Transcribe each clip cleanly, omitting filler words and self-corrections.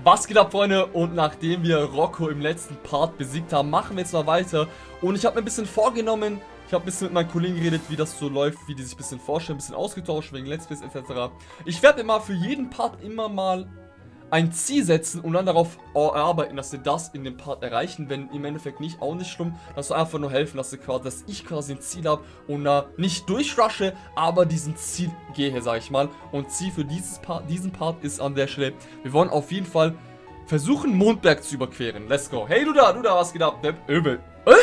Was geht ab, Freunde? Und nachdem wir Rocco im letzten Part besiegt haben, machen wir jetzt mal weiter. Und ich habe mir ein bisschen vorgenommen, ich habe ein bisschen mit meinen Kollegen geredet, wie das so läuft, wie die sich ein bisschen vorstellen, ein bisschen ausgetauscht wegen Let's Plays etc. Ich werde mir mal für jeden Part immer mal ein Ziel setzen und dann darauf arbeiten, dass wir das in dem Part erreichen. Wenn im Endeffekt nicht, auch nicht schlimm. Das soll einfach nur helfen, dass ich quasi ein Ziel habe und nicht durchrushe, aber diesem Ziel gehe, sage ich mal. Und Ziel für diesen Part ist an der Stelle, wir wollen auf jeden Fall versuchen, Mondberg zu überqueren. Let's go. Hey, du da, was geht ab? Übel.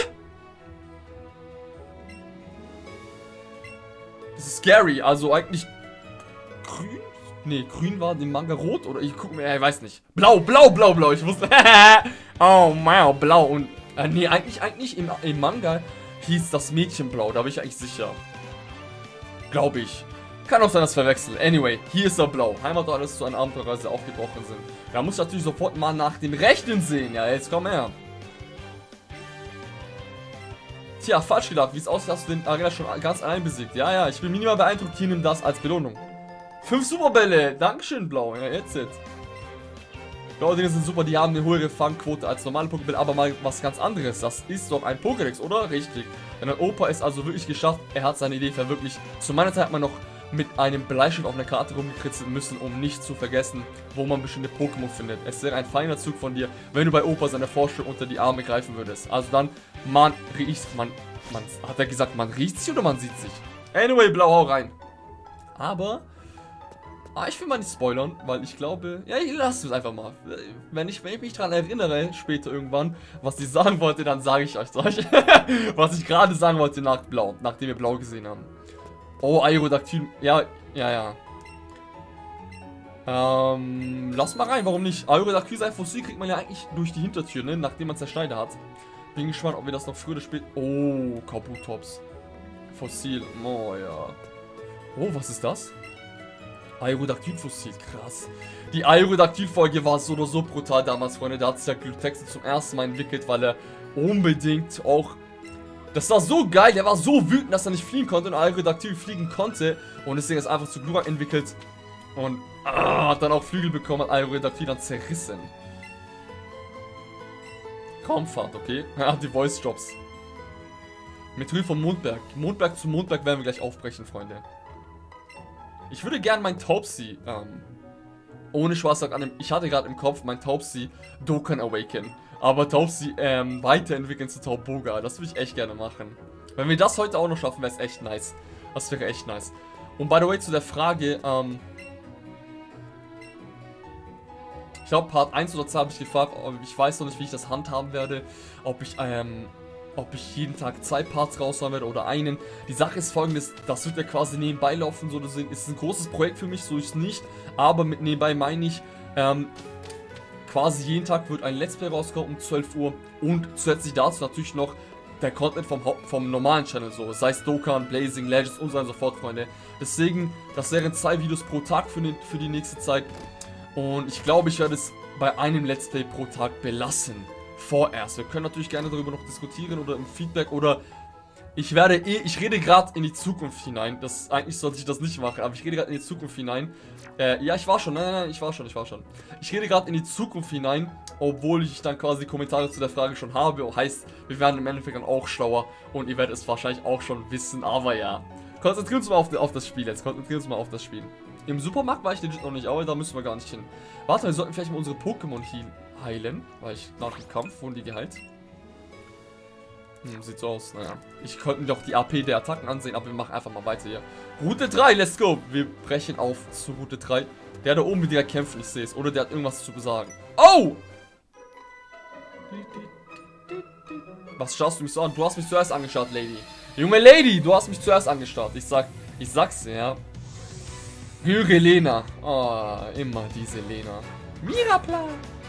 Das ist scary, also eigentlich grün? Ne, grün war im Manga rot oder ich gucke mir, ich weiß nicht. Blau, ich wusste. Oh, wow, blau und, nee, eigentlich im Manga hieß das Mädchen blau, da bin ich eigentlich sicher. Glaube ich. Kann auch sein, dass ich verwechsel. Anyway, hier ist er blau. Heimat alles zu einer Abenteuerreise aufgebrochen sind. Da muss ich natürlich sofort mal nach dem Rechten sehen. Ja, jetzt komm her. Tja, falsch gedacht. Wie es aussieht, hast du den Arena schon ganz allein besiegt. Ja, ich bin minimal beeindruckt. Hier, nimm das als Belohnung. 5 Superbälle. Dankeschön, Blau. Ja, jetzt. Blaue Dinge sind super. Die haben eine höhere Fangquote als normale Pokébälle. Aber mal was ganz anderes. Das ist doch ein Pokédex, oder? Richtig. Denn dein Opa ist also wirklich geschafft. Er hat seine Idee verwirklicht. Zu meiner Zeit hat man noch mit einem Bleistift auf einer Karte rumgekritzelt müssen, um nicht zu vergessen, wo man bestimmte Pokémon findet. Es wäre ein feiner Zug von dir, wenn du bei Opa seine Forschung unter die Arme greifen würdest. Also dann, hat er gesagt, man riecht sich oder man sieht sich? Anyway, Blau, hau rein. Aber, ich will mal nicht spoilern, weil ich glaube, ja, ich lasse es einfach mal. Wenn ich mich daran erinnere, später irgendwann, was ich sagen wollte, dann sage ich euch das. Was ich gerade sagen wollte nach Blau, nachdem wir Blau gesehen haben. Oh, Aerodactyl. Ja. Lass mal rein, warum nicht? Aerodactyl sein Fossil kriegt man ja eigentlich durch die Hintertür, ne? Nachdem man zerschneidet hat. Bin gespannt, ob wir das noch früher oder später. Oh, Kabutops. Fossil. Oh, ja. Oh, was ist das? Aerodactyl-Fossil. Krass. Die Aerodactyl-Folge war so oder so brutal damals, Freunde. Da hat sich ja Glutex zum ersten Mal entwickelt, weil er unbedingt auch. Das war so geil, der war so wütend, dass er nicht fliegen konnte und Aerodactyl fliegen konnte. Und deswegen ist er einfach zu Glurak entwickelt. Und hat dann auch Flügel bekommen, hat Aerodactyl dann zerrissen. Raumfahrt, okay? Er hat die Voice-Jobs. Methode vom Mondberg. Mondberg zu Mondberg werden wir gleich aufbrechen, Freunde. Ich würde gerne mein Taubsi, ohne Spaß an dem, ich hatte gerade im Kopf, mein Taubsi Dokkan Awaken. Aber Taubsi weiterentwickeln zu Tauboga. Das würde ich echt gerne machen. Wenn wir das heute auch noch schaffen, wäre es echt nice. Das wäre echt nice. Und by the way, zu der Frage, ich glaube, Part 1 oder 2 habe ich gefragt, ich weiß noch nicht, wie ich das handhaben werde. Ob ich jeden Tag 2 Parts raushauen werde oder einen. Die Sache ist folgendes, das wird ja quasi nebenbei laufen, so deswegen ist es ein großes Projekt für mich, so ist es nicht. Aber mit nebenbei meine ich, quasi jeden Tag wird ein Let's Play rauskommen um 12 Uhr und zusätzlich dazu natürlich noch der Content vom normalen Channel, so sei es Dokkan, Blazing, Legends und so weiter und so fort, Freunde. Deswegen, das wären 2 Videos pro Tag für die nächste Zeit und ich glaube, ich werde es bei einem Let's Play pro Tag belassen, vorerst. Wir können natürlich gerne darüber noch diskutieren oder im Feedback oder ich rede gerade in die Zukunft hinein. Eigentlich sollte ich das nicht machen, aber ich rede gerade in die Zukunft hinein. Ja, ich war schon. Nein, ich war schon. Ich rede gerade in die Zukunft hinein, obwohl ich dann quasi Kommentare zu der Frage schon habe. Heißt, wir werden im Endeffekt dann auch schlauer und ihr werdet es wahrscheinlich auch schon wissen, aber ja. Konzentrieren wir uns mal auf das Spiel jetzt. Im Supermarkt war ich legit noch nicht, aber da müssen wir gar nicht hin. Warte, wir sollten vielleicht mal unsere Pokémon heilen, weil nach dem Kampf wurden die geheilt. Sieht so aus, naja. Ich konnte mir doch die AP der Attacken ansehen, aber wir machen einfach mal weiter hier. Route 3, let's go. Wir brechen auf zu Route 3. Der da oben mit dir kämpft, ich sehe es. Oder der hat irgendwas zu besagen. Oh! Was schaust du mich so an? Du hast mich zuerst angeschaut, Lady. Junge Lady, du hast mich zuerst angeschaut. Ich sag's dir, ja. Höre Lena. Oh, immer diese Lena. Mirapla.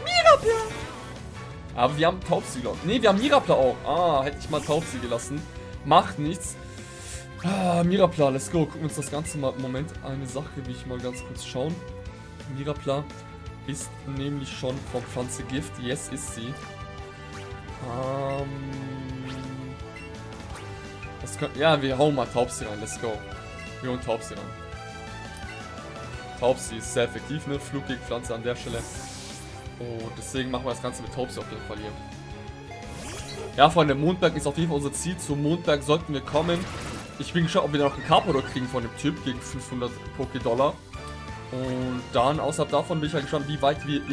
Aber wir haben Taubsi, glaube ich. Ne, wir haben Mirapla auch. Hätte ich mal Taubsi gelassen. Macht nichts. Mirapla, let's go. Gucken wir uns das Ganze mal. Moment, eine Sache, wie ich mal ganz kurz schauen. Mirapla ist nämlich schon vom Pflanze Gift. Yes, ist sie. Ja, wir hauen mal Taubsi rein. Let's go. Wir hauen Taubsi rein. Taubsi ist sehr effektiv, ne? Flug gegen Pflanze an der Stelle. Und deswegen machen wir das Ganze mit Taubsi auf jeden Fall hier. Ja, Freunde, Mondberg ist auf jeden Fall unser Ziel. Zum Mondberg sollten wir kommen. Ich bin gespannt, ob wir noch einen Carpador kriegen von dem Typ gegen 500 Poké-Dollar. Und dann, außerhalb davon, bin ich halt gespannt, wie weit wir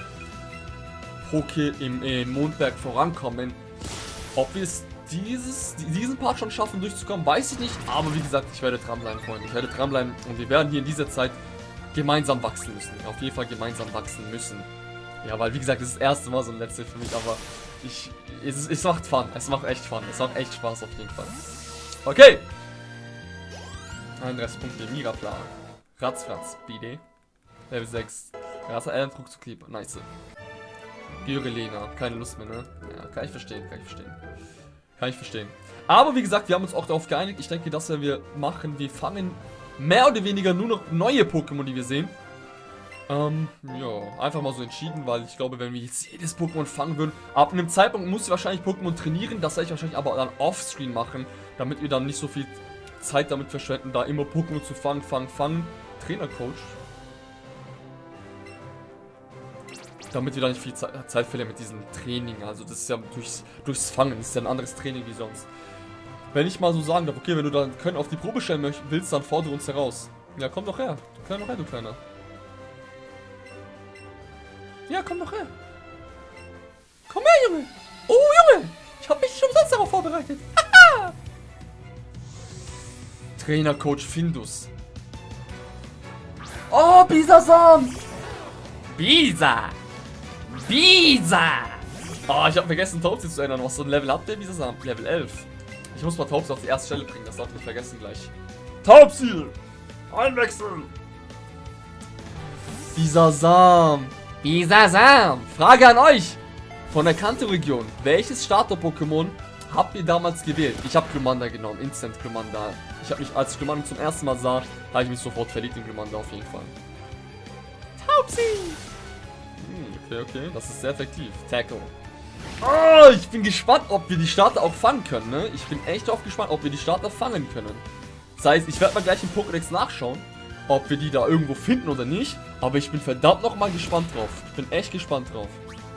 im Mondberg vorankommen. Ob wir es diesen Part schon schaffen, durchzukommen, weiß ich nicht. Aber wie gesagt, ich werde dranbleiben, Freunde. Ich werde dranbleiben und wir werden hier in dieser Zeit gemeinsam wachsen müssen. Auf jeden Fall gemeinsam wachsen müssen. Ja, weil wie gesagt, das ist das erste Mal so ein Let's Play für mich, aber es macht Fun. Es macht echt Fun. Es macht echt Spaß auf jeden Fall. Okay. 31 Punkte, Miraplan. Ratzfratz, BD. Level 6. Rasa Druck zu Kleber. Nice. Gyurelena, keine Lust mehr, ne? Ja, kann ich verstehen, kann ich verstehen. Kann ich verstehen. Aber wie gesagt, wir haben uns auch darauf geeinigt. Ich denke, das werden wir machen. Wir fangen mehr oder weniger nur noch neue Pokémon, die wir sehen. Ja, einfach mal so entschieden, weil ich glaube, wenn wir jetzt jedes Pokémon fangen würden, ab einem Zeitpunkt muss ich wahrscheinlich Pokémon trainieren, das werde ich wahrscheinlich aber dann offscreen machen, damit wir dann nicht so viel Zeit damit verschwenden, da immer Pokémon zu fangen. Trainercoach. Damit wir da nicht viel Zeit verlieren mit diesem Training, also das ist ja durchs Fangen, das ist ja ein anderes Training wie sonst. Wenn ich mal so sagen darf, okay, wenn du dann Können auf die Probe stellen willst, dann fordere uns heraus. Ja, komm doch her. Komm doch her, du Kleiner. Ja, komm doch her. Komm her, Junge. Oh, Junge. Ich habe mich schon umsonst darauf vorbereitet. Haha. Trainercoach Findus. Oh, Bisasam. Bisa. Oh, ich habe vergessen, Taubsi zu ändern. Was so ein Level hat der Bisasam? Level 11. Ich muss mal Taubsi auf die erste Stelle bringen. Das darf ich nicht vergessen gleich. Taubsi. Einwechseln. Bisasam. Frage an euch. Von der Kanto-Region. Welches Starter-Pokémon habt ihr damals gewählt? Ich habe Glumanda genommen. Instant Glumanda. Als ich Glumanda zum ersten Mal sah, habe ich mich sofort verliebt in Glumanda auf jeden Fall. Taubsi. Okay. Das ist sehr effektiv. Tackle. Oh, ich bin gespannt, ob wir die Starter auch fangen können, ne? Ich bin echt drauf gespannt, ob wir die Starter fangen können. Das heißt, ich werde mal gleich im Pokédex nachschauen, ob wir die da irgendwo finden oder nicht. Aber ich bin verdammt nochmal gespannt drauf. Ich bin echt gespannt drauf.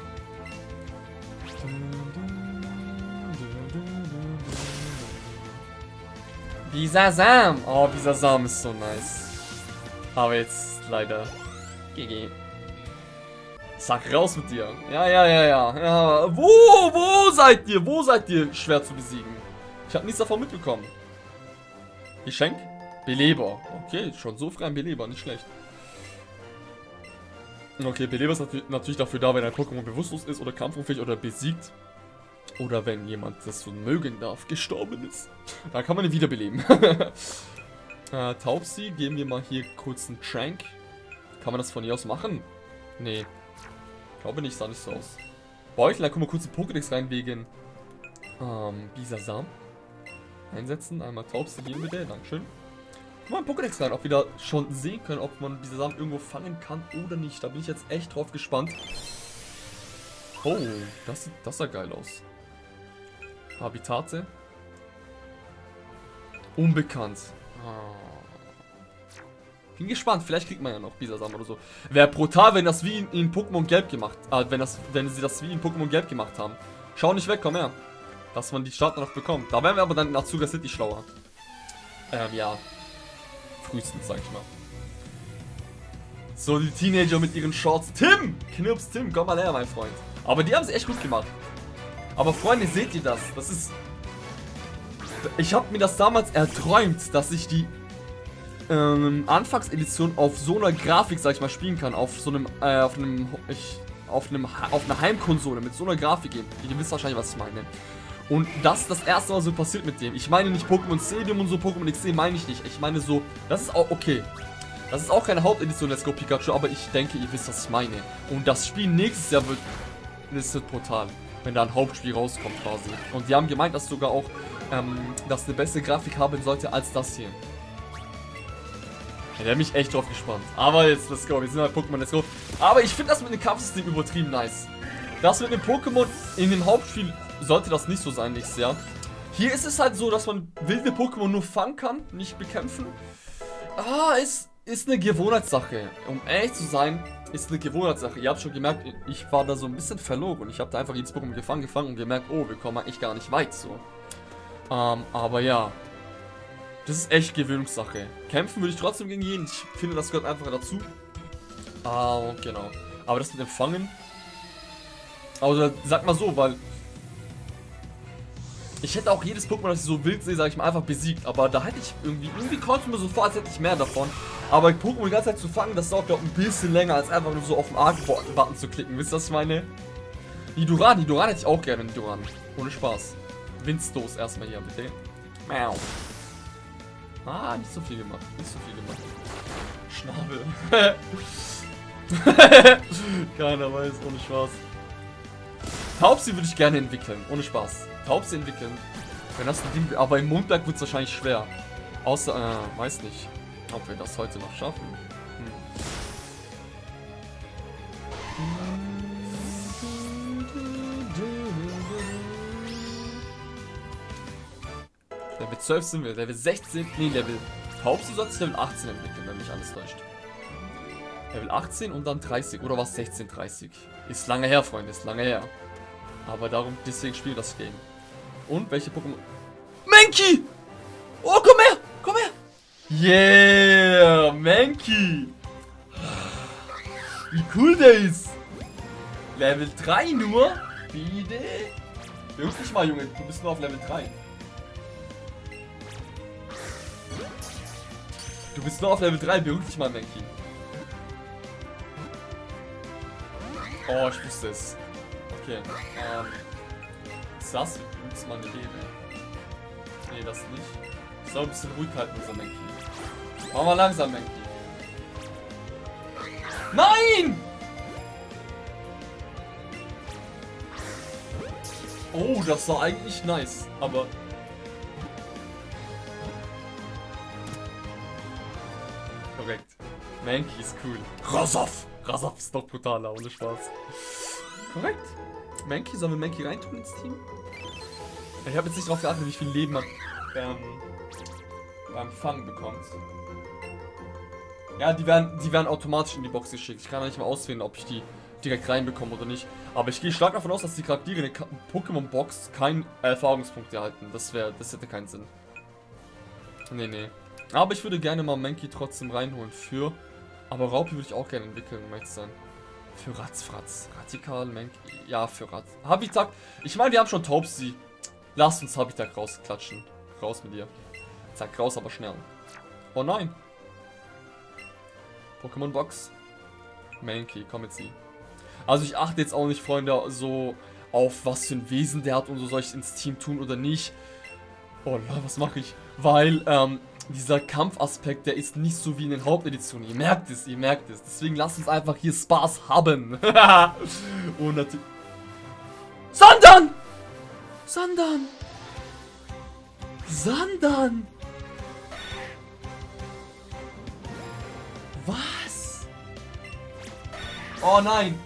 Bisasam. Oh, Bisasam ist so nice. Aber jetzt leider GG. Zack, raus mit dir. Ja. Wo seid ihr? Wo seid ihr schwer zu besiegen? Ich habe nichts davon mitbekommen. Geschenk? Beleber. Okay, schon so frei ein Beleber, nicht schlecht. Okay, Beleber ist natürlich dafür da, wenn ein Pokémon bewusstlos ist oder kampfunfähig oder besiegt. Oder wenn jemand das so mögen darf, gestorben ist. Da kann man ihn wiederbeleben. Taubsi, geben wir mal hier kurz einen Trank. Kann man das von hier aus machen? Nee. Ich glaube nicht, sah nicht so aus. Beutel, da können wir kurz einen Pokédex rein wegen Bisasam. Einsetzen, einmal Taubsi geben bitte, dankeschön. Mal einen Pokédex rein, ob wir da schon sehen können, ob man Bisasam irgendwo fangen kann oder nicht. Da bin ich jetzt echt drauf gespannt. Oh, das sah geil aus. Habitate. Unbekannt. Bin gespannt, vielleicht kriegt man ja noch Bisasam oder so. Wäre brutal, wenn das wie in Pokémon Gelb gemacht, wenn sie das wie in Pokémon Gelb gemacht haben. Schau nicht weg, komm her. Dass man die Starter noch bekommt. Da wären wir aber dann nach Sugar City schlauer. Ja. Frühestens, sag ich mal. So, die Teenager mit ihren Shorts. Tim! Knirps Tim, komm mal her, mein Freund. Aber die haben es echt gut gemacht. Aber Freunde, seht ihr das? Das ist... Ich habe mir das damals erträumt, dass ich die Anfangsedition auf so einer Grafik, sag ich mal, spielen kann. Auf so einem, auf einer Heimkonsole mit so einer Grafik eben. Ihr wisst wahrscheinlich, was ich meine. Und das ist das erste Mal so passiert mit dem. Ich meine nicht Pokémon Stadium und so, Pokémon XD meine ich nicht. Ich meine so, das ist auch okay. Das ist auch keine Hauptedition Let's Go Pikachu, aber ich denke, ihr wisst, was ich meine. Und das Spiel nächstes Jahr wird brutal, wenn da ein Hauptspiel rauskommt quasi. Und die haben gemeint, dass sogar auch, dass eine bessere Grafik haben sollte als das hier. Ja, der hat mich echt drauf gespannt. Aber jetzt, let's go, wir sind halt Pokémon, let's go. Aber ich finde das mit dem Kampfsystem übertrieben nice. Das mit dem Pokémon in dem Hauptspiel sollte das nicht so sein nächstes Jahr. Hier ist es halt so, dass man wilde Pokémon nur fangen kann, nicht bekämpfen. Ist eine Gewohnheitssache. Um ehrlich zu sein, ist eine Gewohnheitssache. Ihr habt schon gemerkt, ich war da so ein bisschen verloren. Ich habe da einfach jedes Pokémon gefangen und gemerkt, oh, wir kommen eigentlich gar nicht weit so. Aber ja. Das ist echt Gewöhnungssache. Kämpfen würde ich trotzdem gegen jeden. Ich finde, das gehört einfach dazu. Genau. Aber das mit dem Fangen. Also sag mal so, weil ich hätte auch jedes Pokémon, das ich so wild sehe, sag ich mal, einfach besiegt. Aber da hätte ich irgendwie kommt mir so vor, als hätte ich mehr davon. Aber Pokémon die ganze Zeit zu fangen, das dauert glaube ich ein bisschen länger, als einfach nur so auf den A-Button zu klicken. Wisst ihr, was ich meine? Nidoran hätte ich auch gerne, Nidoran. Ohne Spaß. Windstoß erstmal hier, bitte. Miau. Nicht so viel gemacht. Nicht so viel gemacht. Schnabel. Keiner weiß, ohne Spaß. Taubsi würde ich gerne entwickeln, ohne Spaß. Taubsi entwickeln. Wenn das ein Ding, aber im Mondberg wird es wahrscheinlich schwer. Außer, weiß nicht, ob wir das heute noch schaffen. Level 12 sind wir, Level 16, nee, Level Taubsi soll sich Level 18 entwickeln, wenn mich alles täuscht. Level 18 und dann 30, oder was 16, 30. Ist lange her, Freunde, ist lange her. Aber deswegen spiele ich das Game. Und welche Pokémon? Mankey! Oh, komm her! Komm her! Yeah! Mankey! Wie cool der ist! Level 3 nur? Bitte? Beruhig dich mal, Junge, du bist nur auf Level 3. Du bist nur auf Level 3, beruhig dich mal, Mankey. Oh, ich wusste es. Okay, das ist mal eine Idee. Nee, das nicht. Ich soll ein bisschen ruhig halten, unser Mankey. Mach mal langsam, Mankey. Nein! Oh, das war eigentlich nice, aber... Korrekt. Mankey ist cool. Rasov! Rasov ist doch brutaler, ohne Spaß. Korrekt. Mankey, sollen wir Mankey reintun ins Team? Ich habe jetzt nicht darauf geachtet, wie viel Leben man beim Fangen bekommt. Ja, die werden automatisch in die Box geschickt. Ich kann ja nicht mal auswählen, ob ich die direkt reinbekomme oder nicht. Aber ich gehe stark davon aus, dass die Charaktere in der Pokémon-Box keine Erfahrungspunkte erhalten. Das hätte keinen Sinn. Nee. Aber ich würde gerne mal Mankey trotzdem reinholen für... Aber Raupi würde ich auch gerne entwickeln, um ehrlich zu sein. Für Ratzfratz. Radikal, Mankey. Ja, für Ratz. Habitat. Ich meine, wir haben schon Taubsi. Lasst uns Habitat rausklatschen. Raus mit dir. Zack, raus, aber schnell. Oh nein. Pokémon Box. Mankey, komm mit sie. Also ich achte jetzt auch nicht, Freunde, so auf was für ein Wesen der hat und so, soll ich ins Team tun oder nicht. Oh Leute, was mache ich? Weil, dieser Kampfaspekt, der ist nicht so wie in den Haupteditionen. Ihr merkt es. Deswegen lasst uns einfach hier Spaß haben. Und natürlich... Sandan! Was? Oh nein!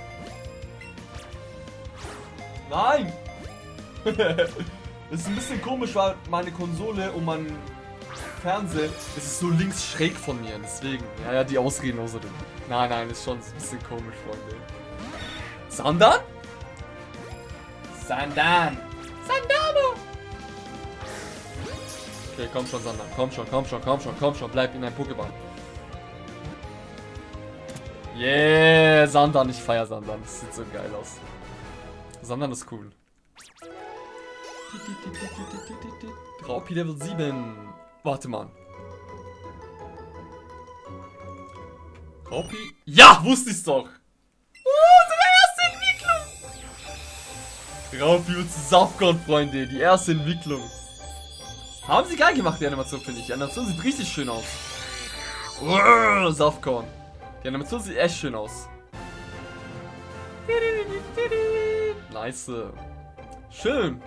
Nein! Das ist ein bisschen komisch, weil meine Konsole und mein Fernseher, es ist so links schräg von mir, deswegen. Ja, die Ausreden außerdem. Nein, ist schon ein bisschen komisch, Freunde. Sandan? Sandano! Okay, komm schon, Sandan. Komm schon. Bleib in deinem Pokéball. Yeah, Sandan. Ich feier Sandan. Das sieht so geil aus. Sandan ist cool. Raupi Level 7. Warte mal. Raupi? Ja, wusste ich's doch. Unsere erste Entwicklung. Raupi und Safcon, Freunde. Die erste Entwicklung. Haben sie geil gemacht, die Animation, finde ich. Die Animation sieht richtig schön aus. Safcon. Die Animation sieht echt schön aus. Nice. Schön.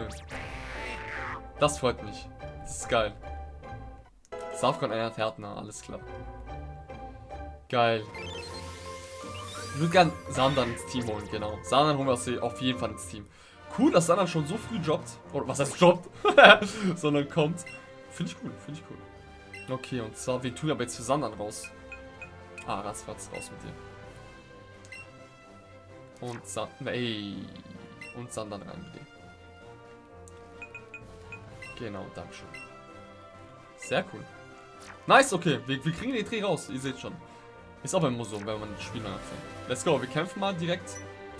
Das freut mich. Das ist geil. Safcon erinnert Härtner, alles klar. Geil. Ich würde gern Sandan ins Team holen, genau. Sandan holen wir auf jeden Fall ins Team. Cool, dass Sandan schon so früh droppt. Oder was heißt droppt? Sondern kommt. Finde ich cool. Okay, und zwar, wen tun wir aber jetzt für Sandan raus? Ratzfatz, raus mit dir. Und ey. Und Sandern rein, bitte. Genau, dankeschön. Sehr cool. Nice, okay. Wir kriegen den Dreh raus. Ihr seht schon. Ist auch immer so, wenn man das Spiel anfängt. Let's go. Wir kämpfen mal direkt.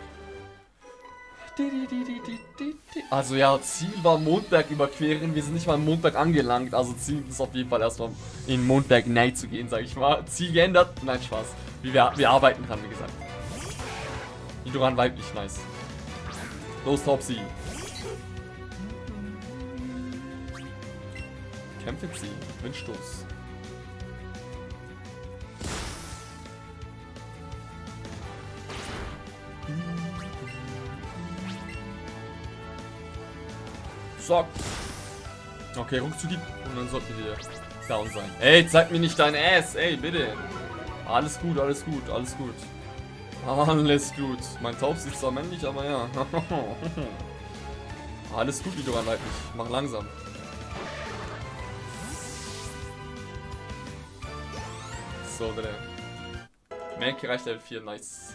Also ja, Ziel war Mondberg überqueren. Wir sind nicht mal im Mondberg angelangt. Also Ziel ist auf jeden Fall erstmal in Mondberg Night zu gehen, sag ich mal. Ziel geändert. Nein, Spaß. Wir arbeiten dran, wie gesagt. Nidoran weiblich, nice. Los, Topsy. Kämpfe ziehen. Windstoß. So. Okay, Rückzug und dann sollten wir down sein. Ey, zeig mir nicht dein Ass. Ey, bitte. Alles gut, alles gut, alles gut. Alles gut. Mein Taub sieht zwar männlich, aber ja. Alles gut, Nidoran weiblich. Mach langsam. So, bitte. Mankey reicht Level 4, nice.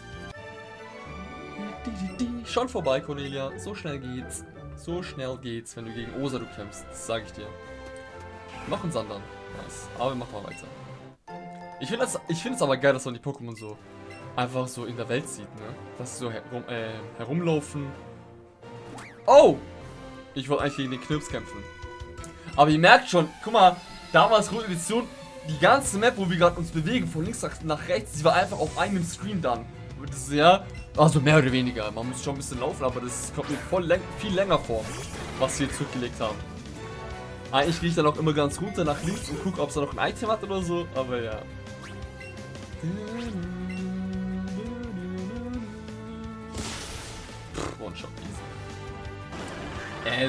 Schon vorbei, Cornelia. So schnell geht's. So schnell geht's, wenn du gegen Osaru kämpfst. Das sage ich dir. Noch ein Sandern. Nice. Aber wir machen mal weiter. Ich finde es aber geil, dass man die Pokémon so einfach so in der Welt sieht, ne? Dass sie so herumlaufen. Oh! Ich wollte eigentlich gegen den Knirps kämpfen. Aber ihr merkt schon, guck mal, damals Rote Edition, die ganze Map, wo wir gerade uns bewegen, von links nach rechts, die war einfach auf einem Screen dann. Und das ist ja, also mehr oder weniger, man muss schon ein bisschen laufen, aber das kommt mir viel länger vor, was wir zurückgelegt haben. Eigentlich gehe ich dann auch immer ganz runter nach links und gucke, ob es da noch ein Item hat oder so, aber ja. One-Shot easy.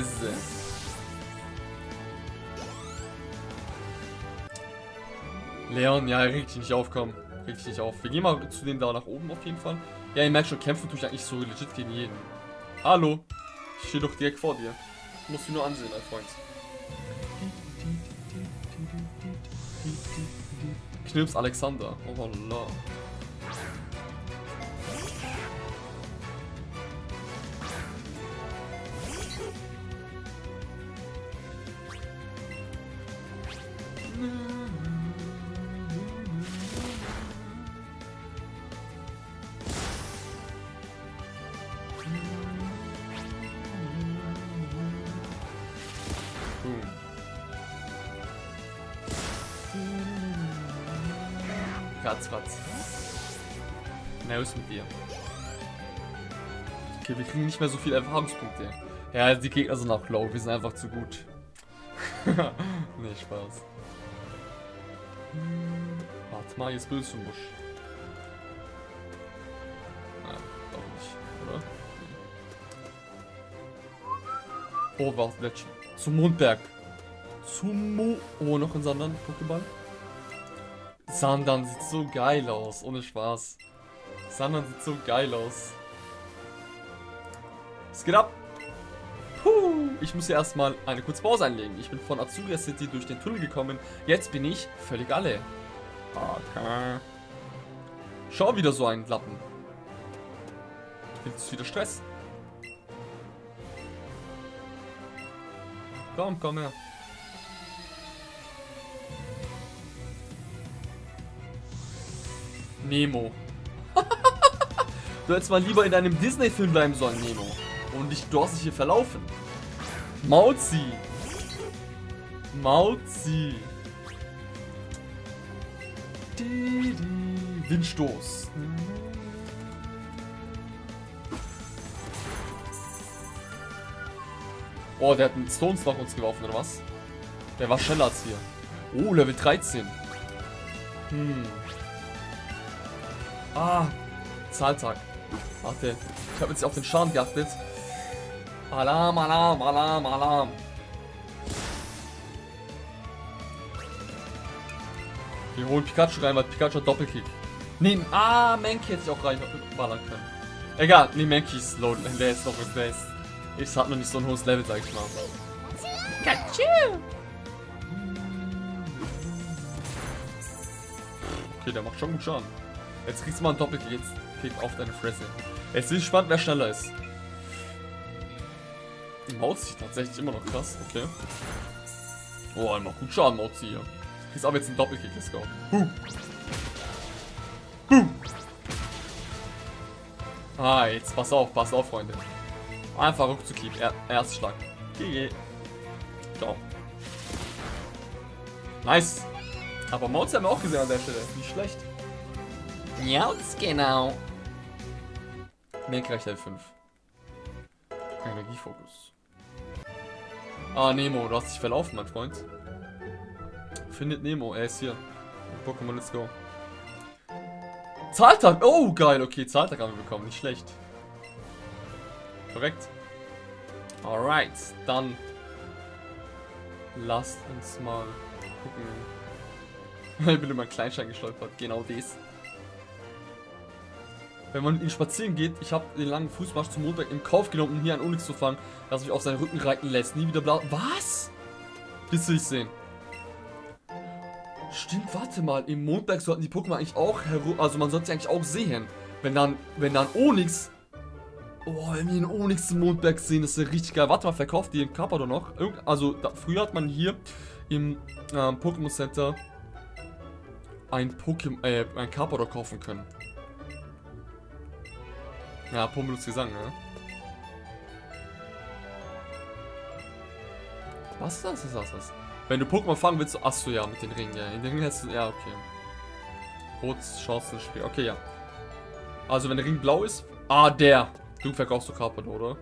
Leon, ja, reg dich nicht auf, komm. Reg dich nicht auf. Wir gehen mal zu denen da nach oben auf jeden Fall. Ja, ihr merkt schon, kämpfen tue ich eigentlich so legit gegen jeden. Hallo. Ich stehe doch direkt vor dir. Ich muss dich nur ansehen, mein Freund. Knirps Alexander. Oh la. Ratzfatz. Na, was ist mit dir? Okay, wir kriegen nicht mehr so viele Erfahrungspunkte. Ja, die Gegner sind auch low, wir sind einfach zu gut. Nee, Spaß. Warte mal, jetzt bist du im Busch. Nein, doch nicht, oder? Oh, warte, Legend. Zum Mondberg. Oh, noch ein Sandern Pokéball. Sandern sieht so geil aus, ohne Spaß. Sandern sieht so geil aus. Es geht ab. Puh, ich muss ja erstmal eine kurze Pause einlegen. Ich bin von Azuria City durch den Tunnel gekommen. Jetzt bin ich völlig alle. Okay. Schau, wieder so ein Lappen. Jetzt wieder Stress. Komm, komm her. Nemo. Du hättest mal lieber in einem Disney-Film bleiben sollen, Nemo. Und du hast dich hier verlaufen. Mauzi. Mauzi. Windstoß. Oh, der hat einen Stones nach uns geworfen, oder was? Der war schneller als wir. Oh, Level 13. Ah, Zahltag. Warte, ich habe jetzt auf den Schaden geachtet. Alarm, Alarm, Alarm, Alarm. Wir holen Pikachu rein, weil Pikachu hat Doppelkick. Nee, Mankey hätte ich auch reinballern können. Egal, nee, Mankey ist low. Der ist noch im Base. Ich hat noch nicht so ein hohes Level, sag ich mal. Pikachu! Okay, der macht schon gut Schaden. Jetzt kriegst du mal einen Doppelkick auf deine Fresse. Jetzt bin ich gespannt, wer schneller ist. Mauzi tatsächlich immer noch krass, okay. Oh, noch gut Schaden, Mauzi hier. Ist aber jetzt ein Doppelkick, let's go. Ah, jetzt passt auf, Freunde. Einfach Rückzugkick, Erstschlag. GG. Ciao. Nice. Aber Mauzi haben wir auch gesehen an der Stelle. Nicht schlecht. Ja, genau. Merkreich Level 5. Energiefokus. Ah, Nemo, du hast dich verlaufen, mein Freund. Findet Nemo, er ist hier. Pokémon, let's go. Zahltag, oh geil, okay, Zahltag haben wir bekommen, nicht schlecht. Korrekt. Alright, dann lasst uns mal gucken. Ich bin über einen Kleinstein gestolpert, genau das. Wenn man ihn spazieren geht, ich habe den langen Fußmarsch zum Mondberg in Kauf genommen, um hier einen Onyx zu fangen, dass mich auf seinen Rücken reiten lässt. Nie wieder blau. Was? Das will ich sehen. Stimmt, warte mal. Im Mondberg sollten die Pokémon eigentlich auch herum. Also man sollte sie eigentlich auch sehen. Wenn dann Onyx. Oh, wenn wir einen Onyx im Mondberg sehen, das ist ja richtig geil. Warte mal, verkauft die in Carpador noch? Also früher hat man hier im Pokémon Center ein Carpador kaufen können. Ja, Pummelus Gesang, ne? Was ist das? Was ist das? Wenn du Pokémon fangen willst, achso, ja, mit den Ringen, ja. In den Ringen hättest du, ja, okay. Rot, Chancen, Spiel, okay, ja. Also, wenn der Ring blau ist, der. Du verkaufst du Carpador, oder?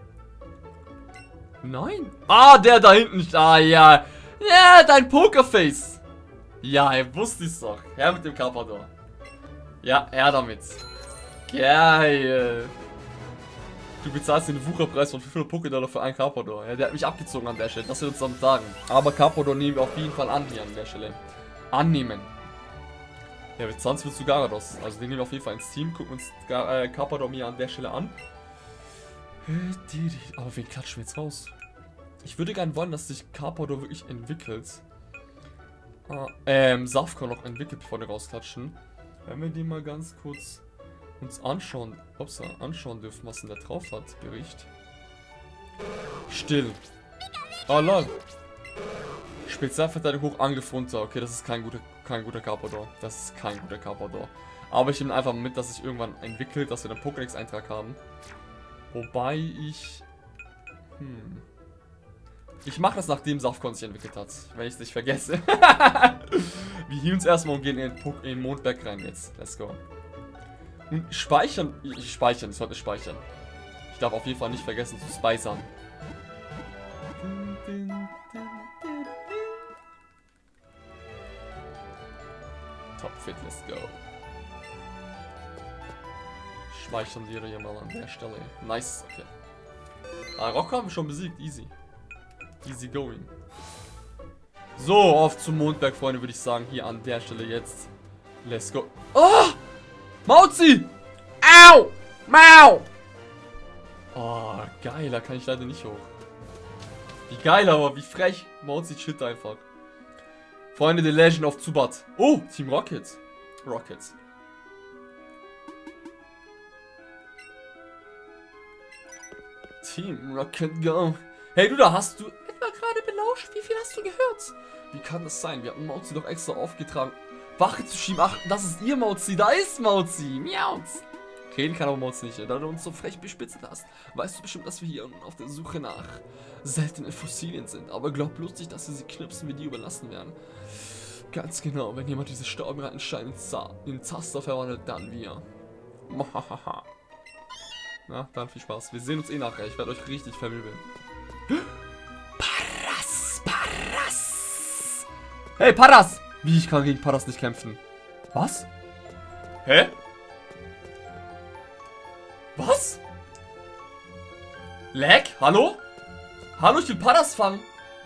Nein. Der da hinten, ja. Ja, dein Pokerface. Ja, wusste ich's doch. Her mit dem Carpador. Ja, her damit. Geil. Du bezahlst den Wucherpreis von 500 Pokédollar für einen Carpador. Ja, der hat mich abgezogen an der Stelle. Das wird uns dann sagen. Aber Carpador nehmen wir auf jeden Fall an hier an der Stelle. Annehmen. Ja, mit 20 willst du Gyarados. Also den nehmen wir auf jeden Fall ins Team. Gucken uns Carpador mir an der Stelle an. Aber wen klatschen wir jetzt raus? Ich würde gerne wollen, dass sich Carpador wirklich entwickelt. Safko noch entwickelt, bevor wir rausklatschen. Wenn wir den mal ganz kurz uns anschauen dürfen, was denn der drauf hat. Bericht. Still. Oh lol. Spezialverteidigung hoch, Angriff runter. Okay, das ist kein guter Carpador. Das ist kein guter Carpador. Aber ich nehme einfach mit, dass sich irgendwann entwickelt, dass wir einen Pokédex-Eintrag haben. Wobei ich... Ich mache das, nachdem Safkon sich entwickelt hat. Wenn ich es nicht vergesse. Wir healen uns erstmal und gehen in den Mondberg rein jetzt. Let's go. Und speichern. Ich sollte speichern. Ich darf auf jeden Fall nicht vergessen zu speichern. Topfit, let's go. Speichern wir hier mal an der Stelle. Nice, okay. Rocco haben wir schon besiegt, easy. Easy going. So, auf zum Mondberg, Freunde, würde ich sagen. Hier an der Stelle jetzt. Let's go. Oh! Mauzi! Au! Mau! Oh, geil, da kann ich leider nicht hoch. Wie geil, aber wie frech. Mauzi chillt einfach. Freunde, The Legend of Zubat. Oh, Team Rocket. Rockets. Team Rocket Go. Hey, du, da hast du etwa gerade belauscht. Wie viel hast du gehört? Wie kann das sein? Wir hatten Mauzi doch extra aufgetragen. Wache zu schieben. Ach, das ist ihr Mauzi. Da ist Mauzi. Miauz. Reden kann aber Mauzi nicht, da du uns so frech bespitzt hast. Weißt du bestimmt, dass wir hier auf der Suche nach seltenen Fossilien sind. Aber glaub bloß nicht, dass wir sie knipsen, wie die überlassen werden. Ganz genau, wenn jemand diese Staubrattensteine in Zaster verwandelt, dann wir. Na, dann viel Spaß. Wir sehen uns eh nachher. Ich werde euch richtig vermöbeln. Paras! Hey, Paras! Wie, ich kann gegen Paras nicht kämpfen? Was? Hä? Was? Lag? Hallo? Hallo, ich will Paras fangen.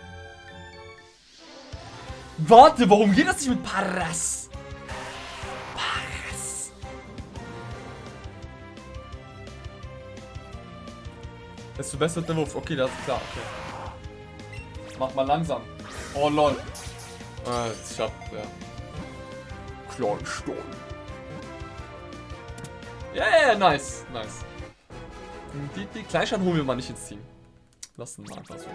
Warte, warum geht das nicht mit Paras? Paras. Desto besser der Wurf. Okay, das ist klar. Okay. Mach mal langsam. Oh lol. Ich hab, ja. Kleinstein. Ja, yeah, nice. Nice. Die Kleinstein holen wir mal nicht ins Team. Lassen wir einfach so.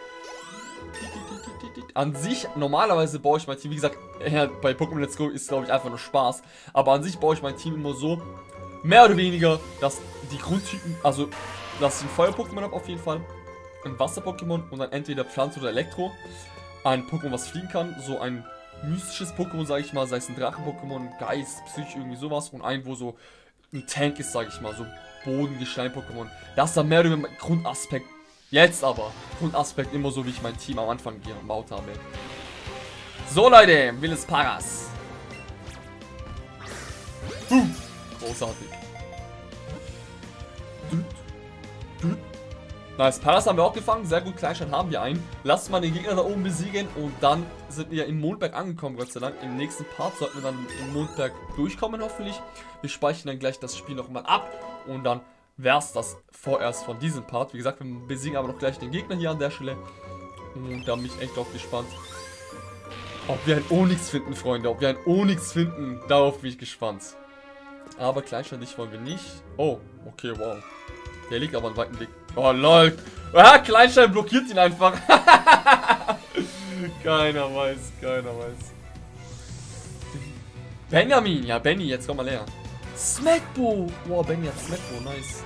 An sich, normalerweise baue ich mein Team, wie gesagt, bei Pokémon Let's Go ist, glaube ich, einfach nur Spaß. Aber an sich baue ich mein Team immer so, mehr oder weniger, dass die Grundtypen, also, dass ich ein Feuer-Pokémon habe auf jeden Fall, ein Wasser-Pokémon und dann entweder Pflanze oder Elektro. Ein Pokémon, was fliegen kann, so ein mystisches Pokémon, sage ich mal, sei es ein Drachen-Pokémon, Geist, Psyche, irgendwie sowas. Und ein, wo so ein Tank ist, sage ich mal, so Boden-Gestein-Pokémon. Das ist dann mehr oder weniger Grundaspekt. Jetzt aber, Grundaspekt immer so, wie ich mein Team am Anfang gebaut habe. So Leute, Willes Paras. Großartig. Nice, Paras haben wir auch gefangen, sehr gut, Kleinstein haben wir einen. Lasst mal den Gegner da oben besiegen und dann sind wir im Mondberg angekommen, Gott sei Dank. Im nächsten Part sollten wir dann im Mondberg durchkommen, hoffentlich. Wir speichern dann gleich das Spiel nochmal ab und dann wär's das vorerst von diesem Part. Wie gesagt, wir besiegen aber noch gleich den Gegner hier an der Stelle. Und da bin ich echt drauf gespannt. Ob wir ein Onyx finden, Freunde. Ob wir ein Onyx finden, darauf bin ich gespannt. Aber Kleinstein, dich wollen wir nicht. Oh, okay, wow. Der liegt aber einen weiten Weg. Oh, lol. Ah, Kleinstein blockiert ihn einfach. Keiner weiß, keiner weiß. Benjamin, ja, Benny, jetzt komm mal her. Smackbo. Wow, Benny hat Smackbo, nice.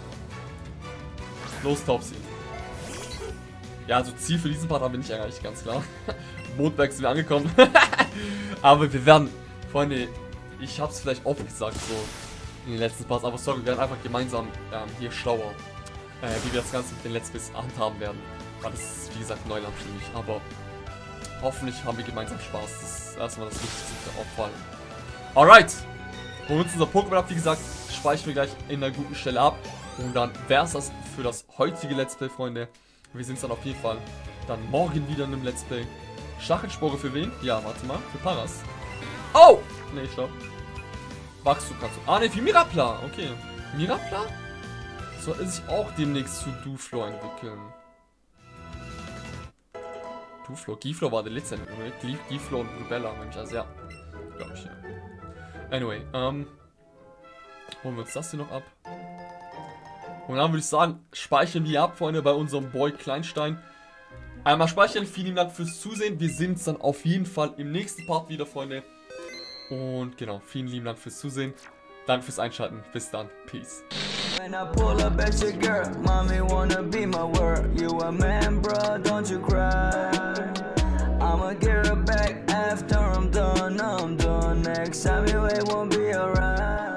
Los, Topsy. Ja, also Ziel für diesen Part haben wir nicht erreicht, ganz klar. Mondberg sind wir angekommen. Aber wir werden, Freunde, ich hab's vielleicht oft gesagt, so in den letzten Parts, aber sorry, wir werden einfach gemeinsam hier schlauer, wie wir das Ganze mit den Let's Plays handhaben werden. Weil das ist, wie gesagt, Neuland für mich. Aber hoffentlich haben wir gemeinsam Spaß. Das ist erstmal das Wichtigste auf Fall. Alright. Holen wir uns unser Pokémon ab, wie gesagt, speichern wir gleich in einer guten Stelle ab. Und dann wäre es das für das heutige Let's Play, Freunde. Wir sehen es dann auf jeden Fall dann morgen wieder in einem Let's Play. Stachelspore für wen? Ja, warte mal. Für Paras. Oh! Ne, stopp. Wachstum kannst du. Ah, ne, für Mirapla. Okay. Mirapla? Soll sich auch demnächst zu Duflo entwickeln. Duflo? Giflo war der letzte. Giflo und Rubella, nämlich also, ja. Glaube ich, ja. Anyway, holen wir uns das hier noch ab. Und dann würde ich sagen, speichern wir ab, Freunde, bei unserem Boy Kleinstein. Einmal speichern, vielen Dank fürs Zusehen. Wir sehen uns dann auf jeden Fall im nächsten Part wieder, Freunde. Und genau, vielen lieben Dank fürs Zusehen. Danke fürs Einschalten. Bis dann. Peace. When I pull up at your girl, mommy wanna be my world. You a man, bro, don't you cry. I'ma get her back after I'm done. Next time you ain't won't be alright.